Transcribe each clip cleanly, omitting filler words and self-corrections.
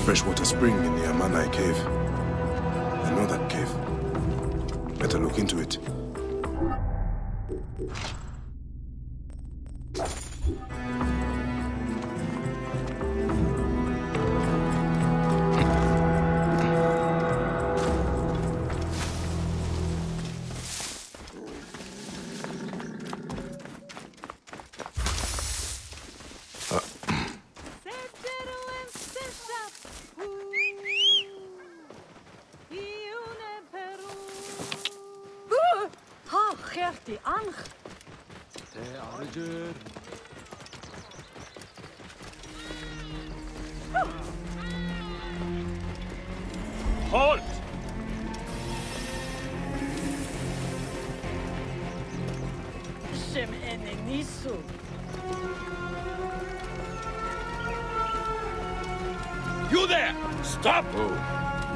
freshwater spring in the Amanai cave. I know that cave. Better look into it. Die Ang. Halt! Shem enenisu. You there! Stop! Oh.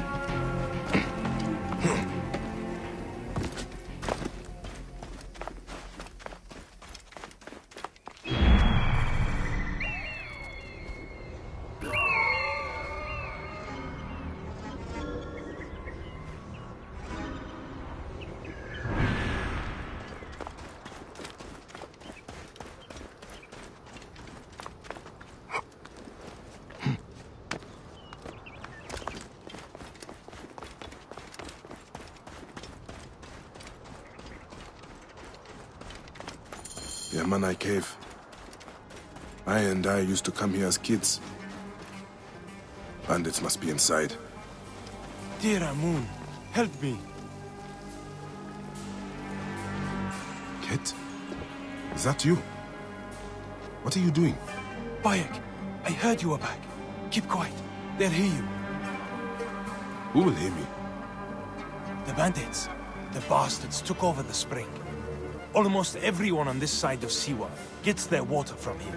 The Amanai cave. I used to come here as kids. Bandits must be inside. Dear Amun, help me. Ket? Is that you? What are you doing? Bayek, I heard you were back. Keep quiet. They'll hear you. Who will hear me? The bandits. The bastards took over the spring. Almost everyone on this side of Siwa gets their water from here.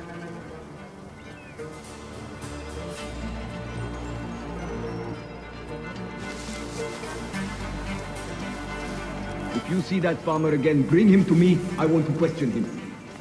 If you see that farmer again, bring him to me. I want to question him.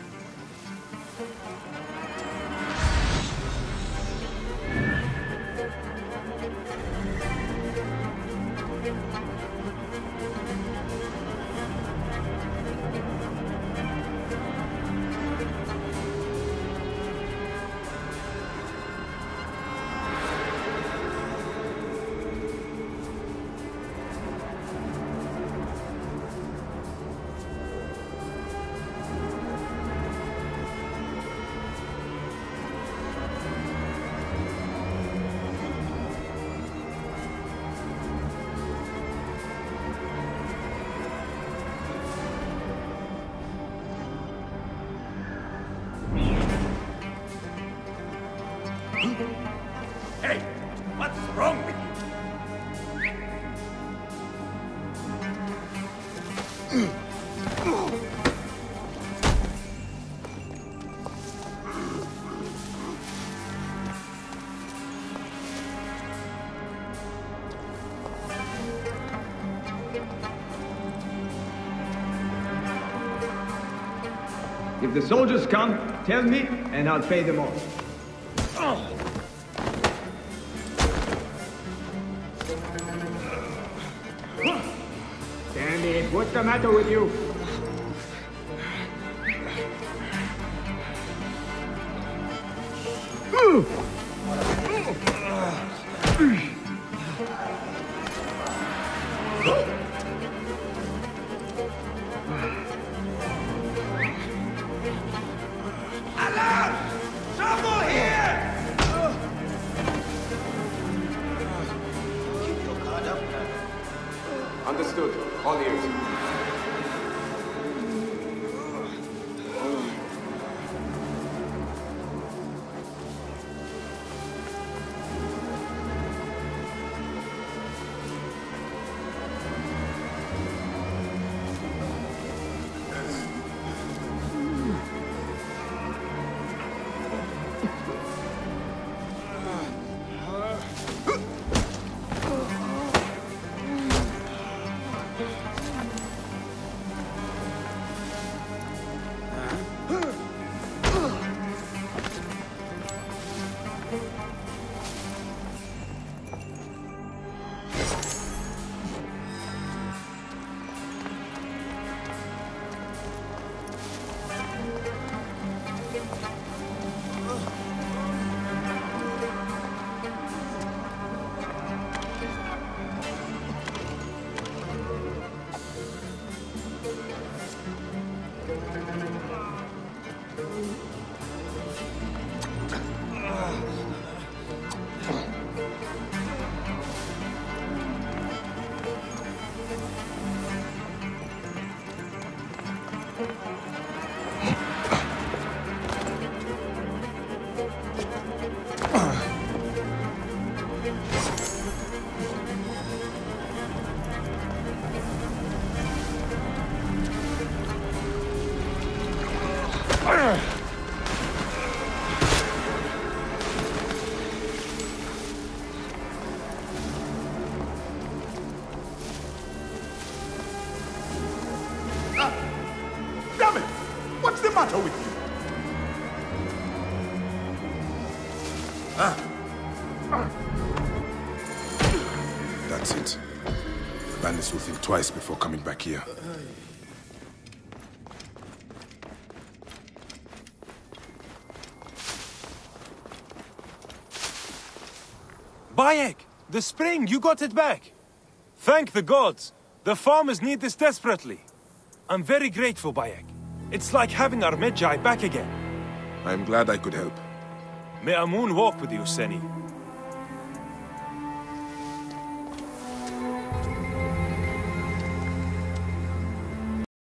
Hey! What's wrong with you? If the soldiers come, tell me, and I'll pay them off. Damn it, what's the matter with you? Understood. All ears. Damn it! What's the matter with you? That's it. The bandits will think twice before coming back here. Bayek! The spring! You got it back! Thank the gods! The farmers need this desperately. I'm very grateful, Bayek. It's like having our Medjay back again. I'm glad I could help. May Amun walk with you, Seni.